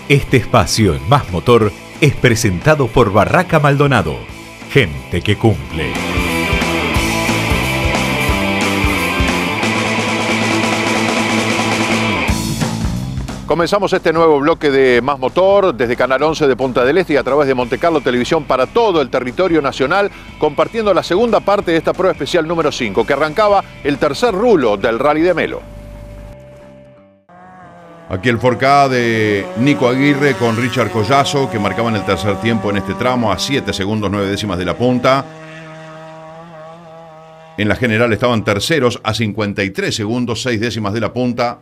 Este espacio en Más Motor es presentado por Barraca Maldonado. Gente que cumple. Comenzamos este nuevo bloque de Más Motor desde Canal 11 de Punta del Este y a través de Montecarlo Televisión para todo el territorio nacional, compartiendo la segunda parte de esta prueba especial número 5, que arrancaba el tercer rulo del Rally de Melo. Aquí el 4K de Nico Aguirre con Richard Collazo, que marcaban el tercer tiempo en este tramo a 7 segundos 9 décimas de la punta. En la general estaban terceros a 53 segundos 6 décimas de la punta.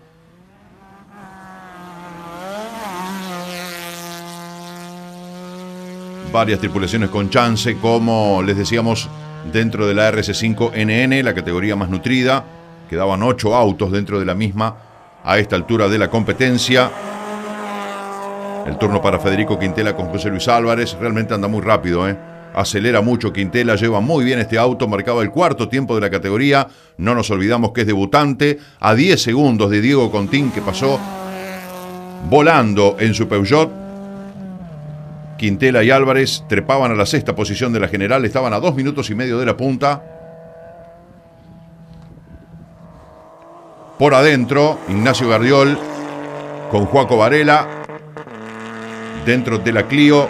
Varias tripulaciones con chance, como les decíamos, dentro de la RC5NN, la categoría más nutrida. Quedaban 8 autos dentro de la misma a esta altura de la competencia. El turno para Federico Quintela con José Luis Álvarez. Realmente anda muy rápido, acelera mucho Quintela, lleva muy bien este auto, marcaba el cuarto tiempo de la categoría. No nos olvidamos que es debutante, a 10 segundos de Diego Contín, que pasó volando en su Peugeot. Quintela y Álvarez trepaban a la sexta posición de la general, estaban a 2 minutos y medio de la punta. Por adentro, Ignacio Gardiol con Joaco Varela. Dentro de la Clio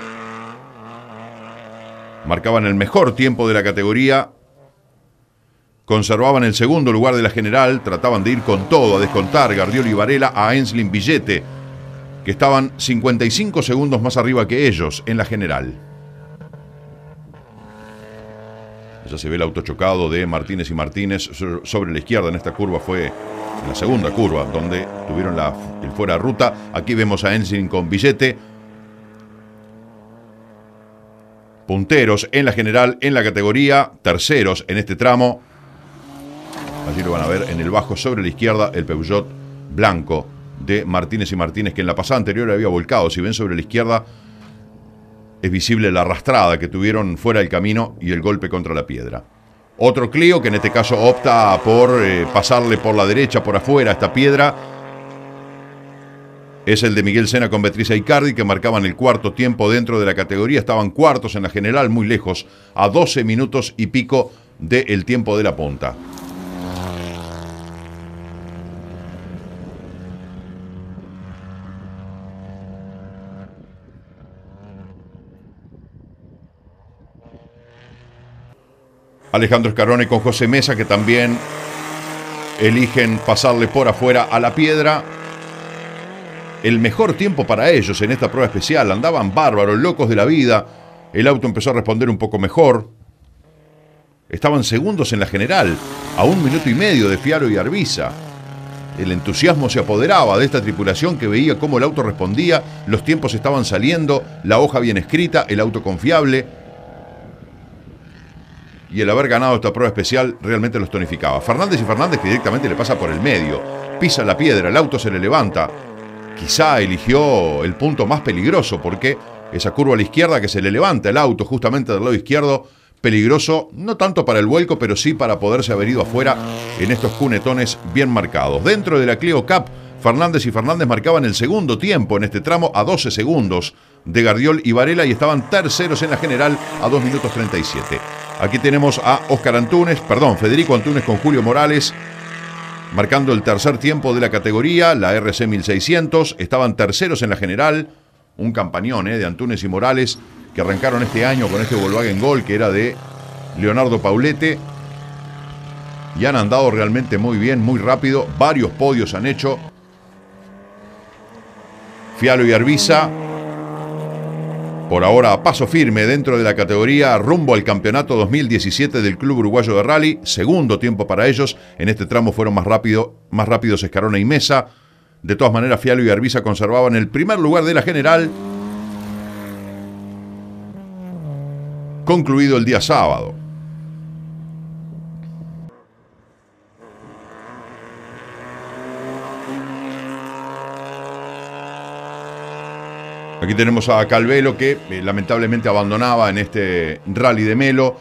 marcaban el mejor tiempo de la categoría. Conservaban el segundo lugar de la general, trataban de ir con todo, a descontar Gardiol y Varela a Enslin Villete, que estaban 55 segundos más arriba que ellos en la general. Ya se ve el auto chocado de Martínez y Martínez sobre la izquierda. En esta curva fue en la segunda curva donde tuvieron el fuera de ruta. Aquí vemos a Ensign con Villete. Punteros en la general, en la categoría, terceros en este tramo. Allí lo van a ver en el bajo sobre la izquierda, el Peugeot blanco de Martínez y Martínez, que en la pasada anterior había volcado. Si ven sobre la izquierda, es visible la arrastrada que tuvieron fuera del camino y el golpe contra la piedra. Otro Clio que en este caso opta por pasarle por la derecha, por afuera, esta piedra, es el de Miguel Sena con Beatriz Aicardi, que marcaban el cuarto tiempo dentro de la categoría. Estaban cuartos en la general, muy lejos, a 12 minutos y pico del tiempo de la punta. Alejandro Escarone con José Mesa, que también eligen pasarle por afuera a la piedra. El mejor tiempo para ellos en esta prueba especial. Andaban bárbaros, locos de la vida. El auto empezó a responder un poco mejor. Estaban segundos en la general, a 1 minuto y medio de Fialo y Arbiza. El entusiasmo se apoderaba de esta tripulación, que veía cómo el auto respondía, los tiempos estaban saliendo, la hoja bien escrita, el auto confiable. Y el haber ganado esta prueba especial realmente los tonificaba. Fernández y Fernández, que directamente le pasa por el medio. Pisa la piedra, el auto se le levanta. Quizá eligió el punto más peligroso, porque esa curva a la izquierda que se le levanta el auto justamente del lado izquierdo, peligroso, no tanto para el vuelco, pero sí para poderse haber ido afuera en estos cunetones bien marcados. Dentro de la Clio Cup, Fernández y Fernández marcaban el segundo tiempo en este tramo a 12 segundos de Gardiol y Varela, y estaban terceros en la general a 2 minutos 37. Aquí tenemos a Federico Antunes con Julio Morales, marcando el tercer tiempo de la categoría, la RC 1600. Estaban terceros en la general. Un campañón de Antunes y Morales, que arrancaron este año con este Volkswagen Gol, que era de Leonardo Paulete. Y han andado realmente muy bien, muy rápido. Varios podios han hecho. Fialo y Arbiza, por ahora a paso firme dentro de la categoría, rumbo al campeonato 2017 del Club Uruguayo de Rally. Segundo tiempo para ellos. En este tramo fueron más rápidos Escarona y Mesa. De todas maneras, Fialo y Arbiza conservaban el primer lugar de la general. Concluido el día sábado. Aquí tenemos a Calvelo, que lamentablemente abandonaba en este Rally de Melo.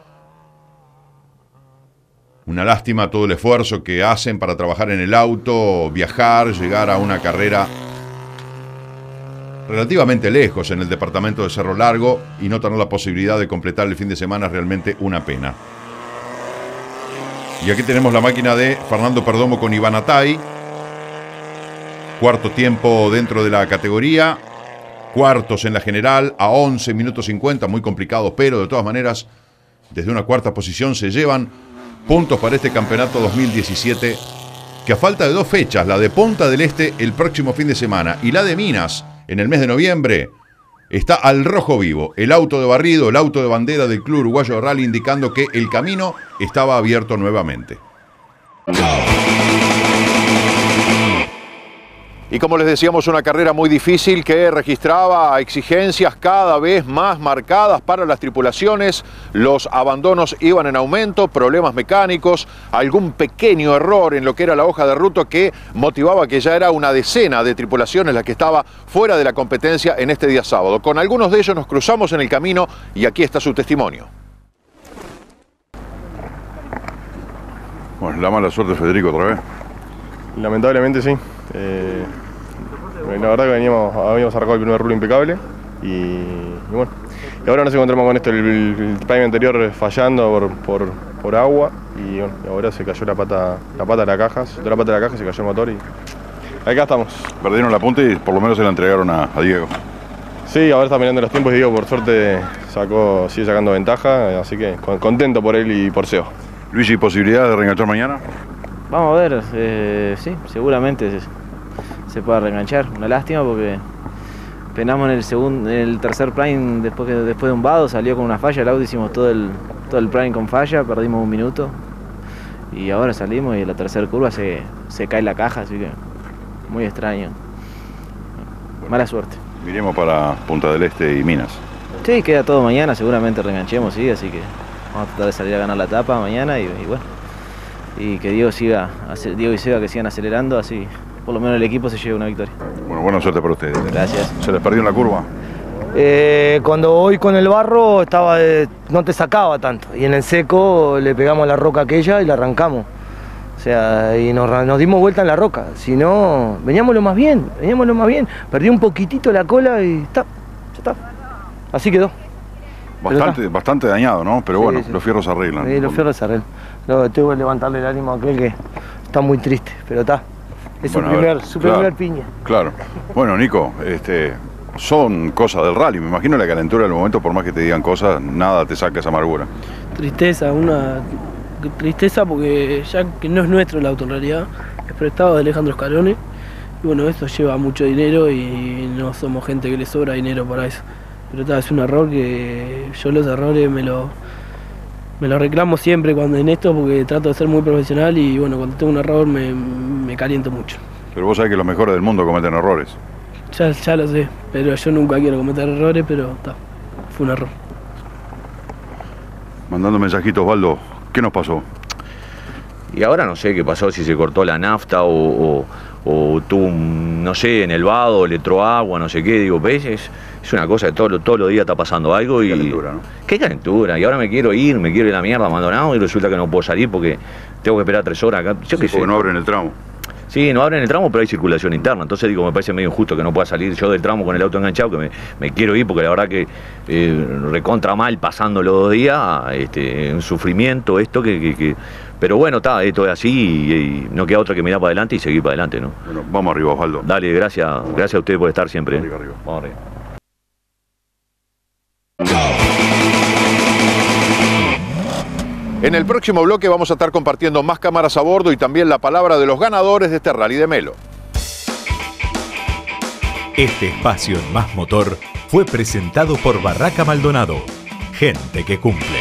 Una lástima todo el esfuerzo que hacen para trabajar en el auto, viajar, llegar a una carrera relativamente lejos en el departamento de Cerro Largo, y no tener la posibilidad de completar el fin de semana es realmente una pena. Y aquí tenemos la máquina de Fernando Perdomo con Iván Atay. Cuarto tiempo dentro de la categoría. Cuartos en la general a 11 minutos 50, muy complicados, pero de todas maneras, desde una cuarta posición se llevan puntos para este campeonato 2017, que a falta de 2 fechas, la de Punta del Este el próximo fin de semana y la de Minas en el mes de noviembre, está al rojo vivo. El auto de barrido, el auto de bandera del Club Uruguayo de Rally, indicando que el camino estaba abierto nuevamente. Y como les decíamos, una carrera muy difícil que registraba exigencias cada vez más marcadas para las tripulaciones. Los abandonos iban en aumento, problemas mecánicos, algún pequeño error en lo que era la hoja de ruta que motivaba que ya era una decena de tripulaciones la que estaba fuera de la competencia en este día sábado. Con algunos de ellos nos cruzamos en el camino y aquí está su testimonio. Bueno, la mala suerte, Federico, otra vez. Lamentablemente sí. La verdad que habíamos arrancado el primer rulo impecable y bueno. Y ahora nos encontramos con esto, el time anterior fallando por agua y bueno, y ahora se cayó la pata de la caja, se cayó el motor y acá estamos. Perdieron la punta y por lo menos se la entregaron a Diego. Sí, ahora está mirando los tiempos y Diego por suerte sigue sacando ventaja, así que contento por él y por Seo. Luis, ¿y posibilidad de reenganchar mañana? Vamos a ver, sí, seguramente se pueda reenganchar. Una lástima porque penamos en el tercer prime después de un vado, salió con una falla, el auto hicimos todo el prime con falla, perdimos 1 minuto y ahora salimos y en la tercera curva se cae la caja, así que muy extraño. Mala suerte. Miremos para Punta del Este y Minas. Sí, queda todo mañana, seguramente reenganchemos, sí, así que vamos a tratar de salir a ganar la etapa mañana y bueno. Y que Diego y Seba que sigan acelerando, así por lo menos el equipo se lleve una victoria. Bueno, buena suerte para ustedes. Gracias. ¿Se les perdió en la curva? Cuando voy con el barro no te sacaba tanto, y en el seco le pegamos a la roca aquella y la arrancamos. O sea, y nos dimos vuelta en la roca, si no, veníamos lo más bien, perdí un poquitito la cola y ya está, así quedó. Bastante dañado, ¿no? Pero bueno, sí. Los fierros se arreglan. Sí, los fierros se arreglan. No, tengo que levantarle el ánimo a aquel que está muy triste, pero está. Es bueno, su primer piña. Claro. Bueno, Nico, son cosas del rally. Me imagino la calentura del momento, por más que te digan cosas, nada te saca esa amargura. Tristeza, una tristeza porque ya que no es nuestro el auto en realidad, es prestado de Alejandro Scaloni. Y bueno, esto lleva mucho dinero y no somos gente que le sobra dinero para eso. Pero es un error que yo los errores me lo reclamo siempre cuando en esto porque trato de ser muy profesional y bueno, cuando tengo un error me caliento mucho. Pero vos sabés que los mejores del mundo cometen errores. Ya lo sé, pero yo nunca quiero cometer errores, pero fue un error. Mandando mensajitos, Osvaldo, ¿qué nos pasó? Y ahora no sé qué pasó, si se cortó la nafta o tuvo, no sé, en el vado, le entró agua, no sé qué, digo, ¿ves? Es una cosa que todos los días está pasando algo y... Qué calentura, ¿no? Qué calentura, y ahora me quiero ir a la mierda abandonado y resulta que no puedo salir porque tengo que esperar 3 horas acá. Yo qué sé. Porque no abren el tramo. Sí, no abren el tramo, pero hay circulación interna, entonces digo, me parece medio injusto que no pueda salir yo del tramo con el auto enganchado, que me quiero ir porque la verdad que recontra mal pasando los 2 días, en sufrimiento esto pero bueno, esto es así y no queda otra que mirar para adelante y seguir para adelante, ¿no? Bueno, vamos arriba, Osvaldo. Dale, gracias a ustedes por estar siempre. Arriba. Vamos arriba. En el próximo bloque vamos a estar compartiendo más cámaras a bordo y también la palabra de los ganadores de este Rally de Melo. Este espacio en Más Motor fue presentado por Barraca Maldonado. Gente que cumple.